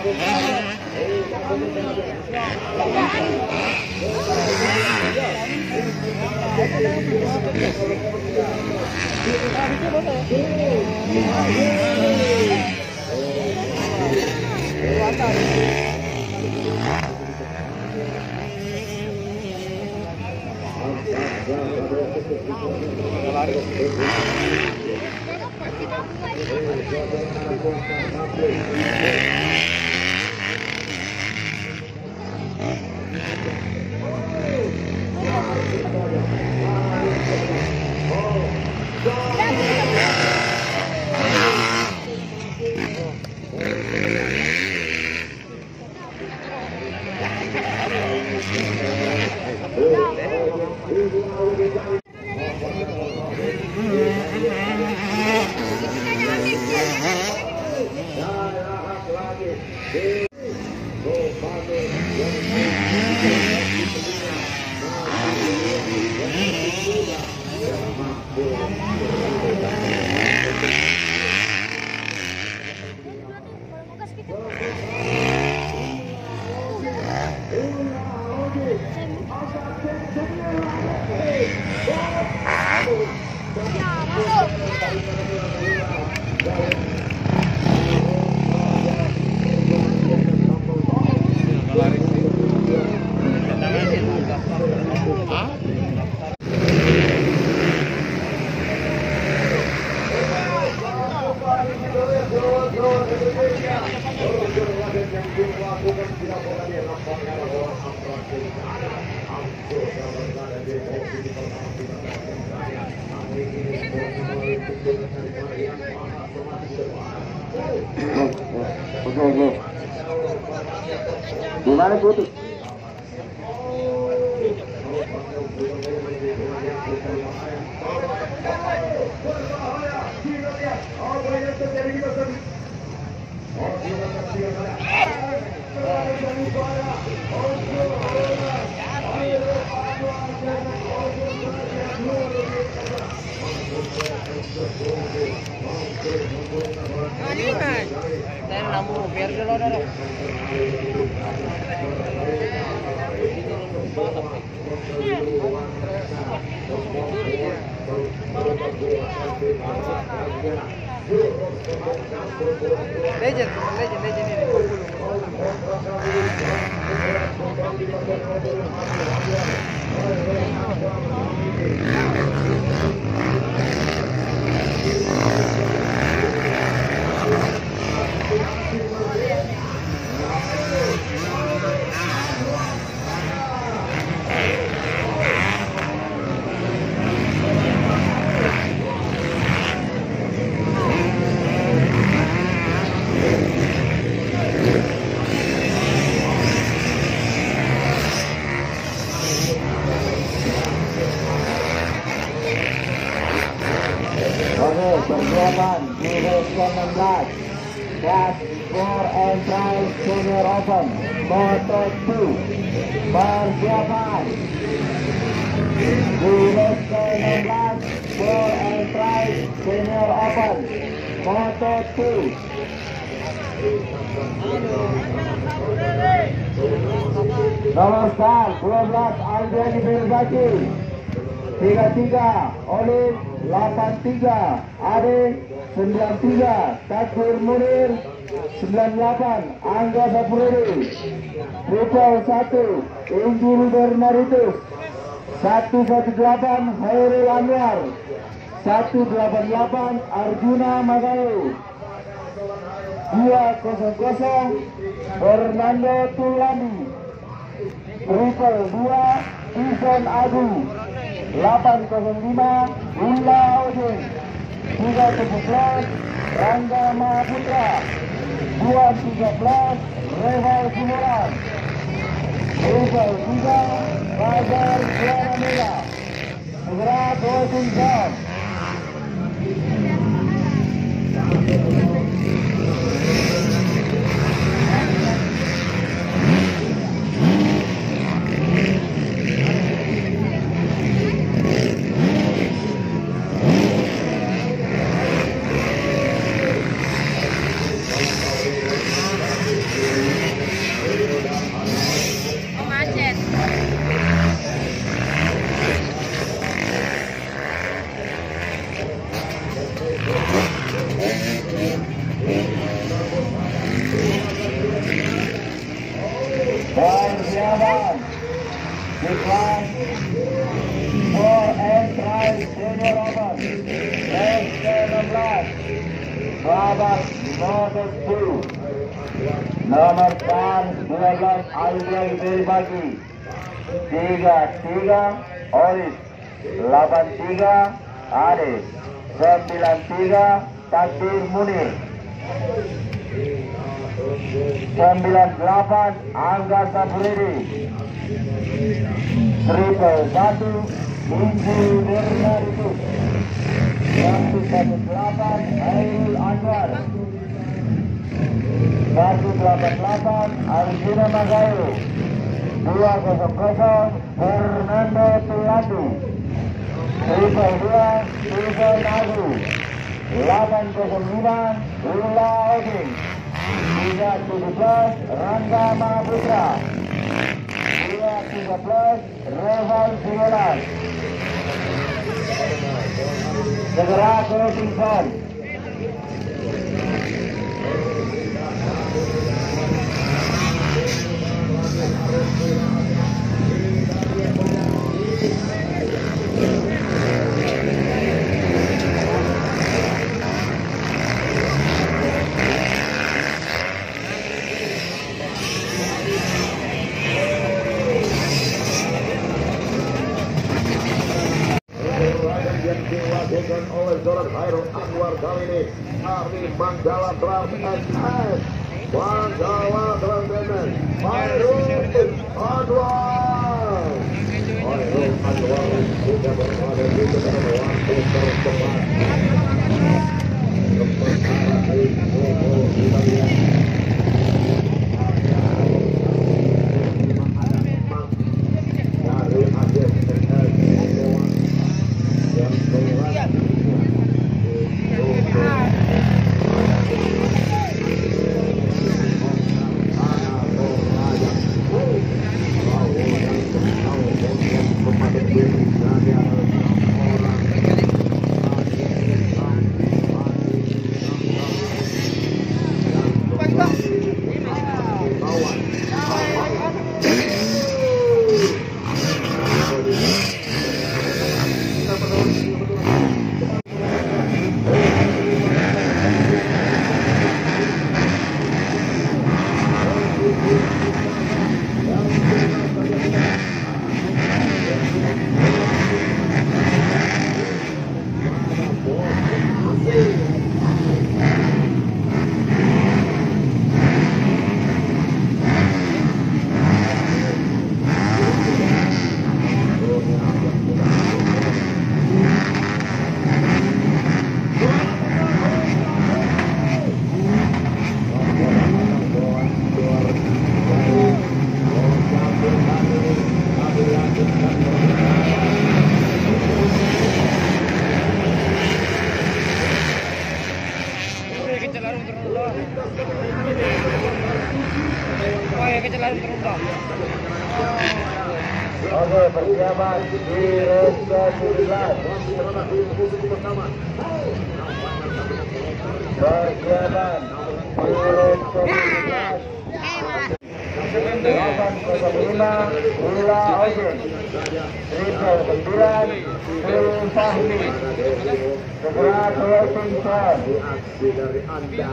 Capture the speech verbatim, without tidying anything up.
Oke, oke. Gimana Putih? Dan lampu biar dulu dulu. Legend, legend, legend ini. Persiapan di race ke enam belas Class four and five Senior Open Moto dua. Persiapan di race ke enam belas four and five Senior Open Moto dua. Nomor start dua belas Aldiani Berbaki, tiga tiga Olive, delapan tiga Ade, sembilan tiga Takbir Munir, sembilan delapan Angga Sapuredi, Triple satu Injil Bernaritus, satu satu delapan Hairul Anwar, satu delapan delapan Arjuna Magayu, dua kosong kosong Fernando Tulani, Triple dua Ison Agu, delapan kosong lima Ulla Odin, tiga tujuh belas Rangga Mahaputra, dua tiga belas Reval Simulan, Rizal tiga Fajar Juara Merah. Segera closing jam. Decline for Entrail Senior Open. Race ke enam belas. Babak nomor tujuh. Nomor dua belas Albion Berbagi. tiga tiga Oris. delapan tiga Ade. sembilan tiga Takdir Munir. sembilan delapan Angga Sapuridi. Triple satu Inju Bernardo. satu satu delapan Hairul Anwar. satu delapan delapan Arjuna Magayo. dua nol nol Fernando Tuladu. Triple dua Triple Nagu. delapan nol lima Ula Odin. tiga tujuh belas Rangga Mahaputra. dua tiga belas Reval Siwolan. Segera closing sound. Dilakukan oleh Zoran Hairul Anwar kali ini dari Manggala Drum and Bass. Manggala Drum and Bass Hairul Anwar. Hairul Anwar sudah berada di dalam waktu tercepat. Sementara itu kita lihat dari Aceh Oke, persiapan di race ke tujuh belas. Persiapan di race ke tujuh belas. delapan nol lima Ula Odin. Triple sembilan Tri Fahmi. Segera closing sound. dari Anda.